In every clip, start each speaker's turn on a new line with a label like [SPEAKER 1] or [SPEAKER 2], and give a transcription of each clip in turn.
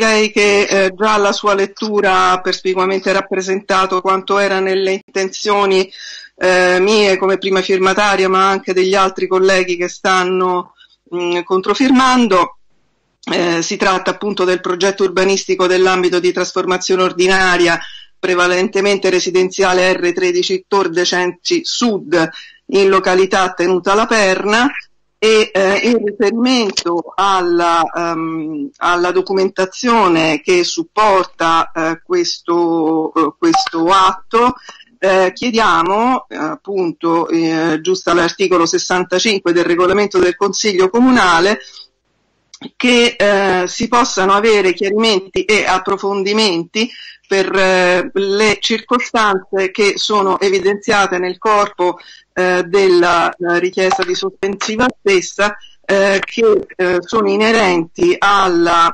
[SPEAKER 1] direi che già la sua lettura ha perspicuamente rappresentato quanto era nelle intenzioni mie come prima firmataria, ma anche degli altri colleghi che stanno controfirmando. Si tratta appunto del progetto urbanistico dell'ambito di trasformazione ordinaria, prevalentemente residenziale R13 Tor de Cenci Sud, in località Tenuta La Perna, e in riferimento alla documentazione che supporta questo atto, chiediamo appunto, giusto all'articolo 65 del regolamento del Consiglio Comunale, che si possano avere chiarimenti e approfondimenti per le circostanze che sono evidenziate nel corpo della richiesta di sospensiva stessa, che sono inerenti alla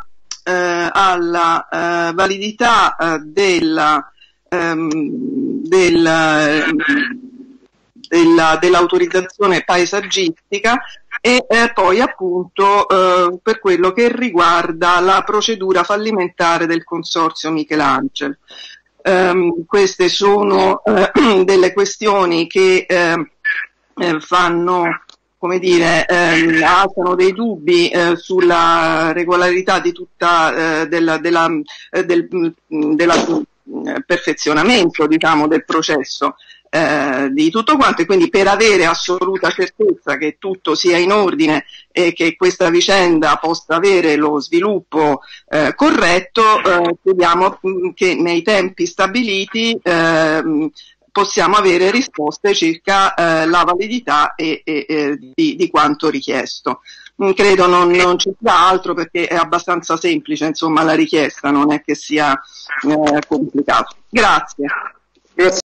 [SPEAKER 1] validità dell'autorizzazione paesaggistica e poi appunto per quello che riguarda la procedura fallimentare del Consorzio Michelangelo. Queste sono delle questioni che fanno, come dire, alzano dei dubbi sulla regolarità di tutta del perfezionamento, diciamo, del processo di tutto quanto, e quindi per avere assoluta certezza che tutto sia in ordine e che questa vicenda possa avere lo sviluppo corretto, chiediamo che nei tempi stabiliti possiamo avere risposte circa la validità di quanto richiesto. Credo non ci sia altro, perché è abbastanza semplice, insomma, la richiesta non è che sia complicato. Grazie.